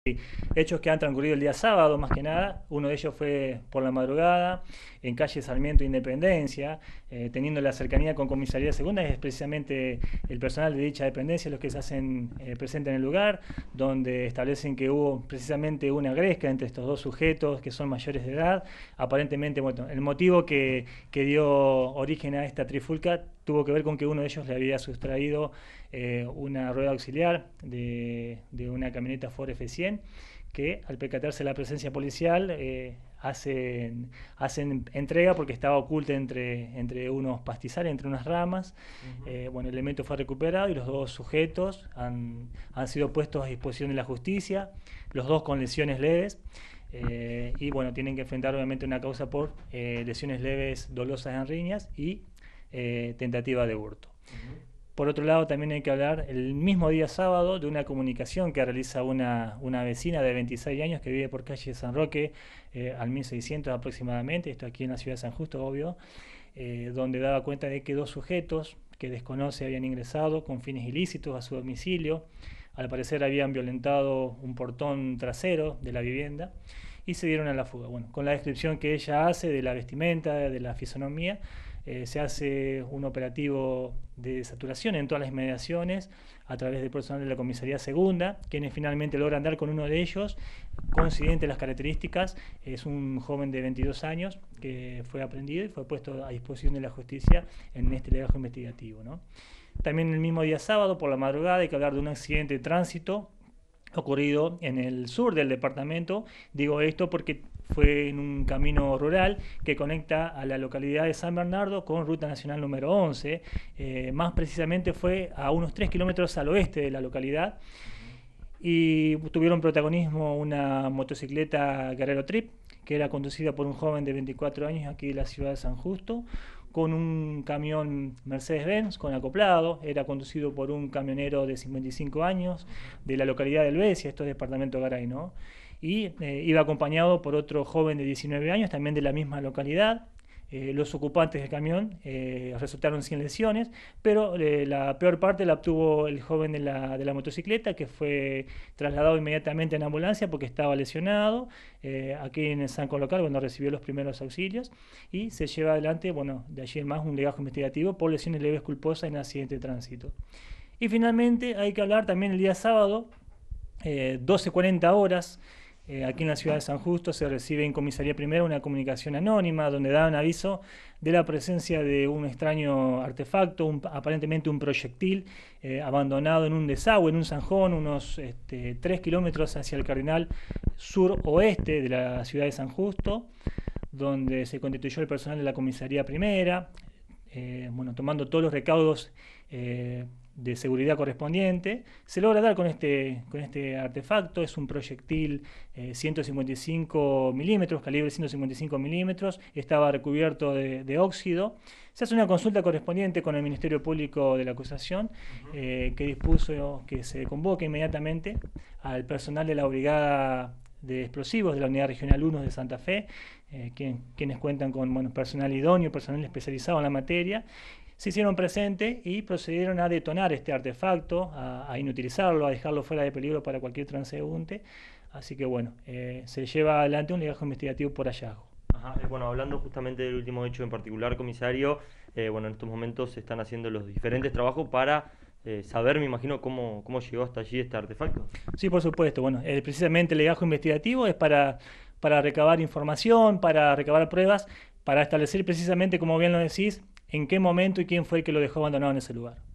Hechos que han transcurrido el día sábado, más que nada. Uno de ellos fue por la madrugada, en calle Sarmiento Independencia, teniendo la cercanía con Comisaría Segunda, es precisamente el personal de dicha dependencia los que se hacen presente en el lugar, donde establecen que hubo precisamente una gresca entre estos dos sujetos que son mayores de edad. Aparentemente, bueno, el motivo que dio origen a esta trifulca tuvo que ver con que uno de ellos le había sustraído una rueda auxiliar de una camioneta Ford F100, que al percatarse de la presencia policial hacen entrega porque estaba oculta entre unos pastizales, entre unas ramas. Bueno, el elemento fue recuperado y los dos sujetos han sido puestos a disposición de la justicia, los dos con lesiones leves. Y bueno, tienen que enfrentar obviamente una causa por lesiones leves dolosas en riñas y tentativa de hurto. Por otro lado, también hay que hablar el mismo día sábado de una comunicación que realiza una vecina de 26 años que vive por calle San Roque, al 1600 aproximadamente, esto aquí en la ciudad de San Justo, obvio, donde daba cuenta de que dos sujetos que desconoce habían ingresado con fines ilícitos a su domicilio. Al parecer habían violentado un portón trasero de la vivienda y se dieron a la fuga. Bueno, con la descripción que ella hace de la vestimenta, de la fisonomía, se hace un operativo de saturación en todas las inmediaciones a través del personal de la Comisaría Segunda, quienes finalmente logran dar con uno de ellos, coincidente las características. Es un joven de 22 años que fue aprehendido y fue puesto a disposición de la justicia en este legajo investigativo, ¿no? También el mismo día sábado, por la madrugada, hay que hablar de un accidente de tránsito ocurrido en el sur del departamento. Digo esto porque fue en un camino rural que conecta a la localidad de San Bernardo con Ruta Nacional número 11. Más precisamente fue a unos 3 kilómetros al oeste de la localidad. Y tuvieron protagonismo una motocicleta Guerrero Trip, que era conducida por un joven de 24 años aquí de la ciudad de San Justo, con un camión Mercedes-Benz con acoplado. Era conducido por un camionero de 55 años de la localidad del Besia, esto es departamento Garay, ¿no? Y iba acompañado por otro joven de 19 años, también de la misma localidad. Los ocupantes del camión resultaron sin lesiones, pero la peor parte la obtuvo el joven de la motocicleta, que fue trasladado inmediatamente en ambulancia porque estaba lesionado aquí en el San Local cuando recibió los primeros auxilios, y se lleva adelante, bueno, de allí en más, un legajo investigativo por lesiones leves culposas en accidente de tránsito. Y finalmente hay que hablar también el día sábado, 12:40 horas, aquí en la ciudad de San Justo se recibe en Comisaría Primera una comunicación anónima donde daban aviso de la presencia de un extraño artefacto, aparentemente un proyectil abandonado en un desagüe, en un zanjón, unos 3 kilómetros hacia el cardinal sur-oeste de la ciudad de San Justo, donde se constituyó el personal de la Comisaría Primera, bueno, tomando todos los recaudos de seguridad correspondiente. Se logra dar con este artefacto. Es un proyectil 155 milímetros, calibre 155 milímetros, estaba recubierto de óxido. Se hace una consulta correspondiente con el Ministerio Público de la acusación, que dispuso que se convoque inmediatamente al personal de la Brigada de Explosivos de la Unidad Regional 1 de Santa Fe, quienes cuentan con, bueno, personal idóneo, personal especializado en la materia. Se hicieron presentes y procedieron a detonar este artefacto, a inutilizarlo, a dejarlo fuera de peligro para cualquier transeúnte. Así que bueno, se lleva adelante un legajo investigativo por hallazgo. Ajá, bueno, hablando justamente del último hecho en particular, comisario, bueno, en estos momentos se están haciendo los diferentes trabajos para saber, me imagino, cómo llegó hasta allí este artefacto. Sí, por supuesto. Bueno, precisamente el legajo investigativo es para recabar información, para recabar pruebas, para establecer precisamente, como bien lo decís, en qué momento y quién fue el que lo dejó abandonado en ese lugar.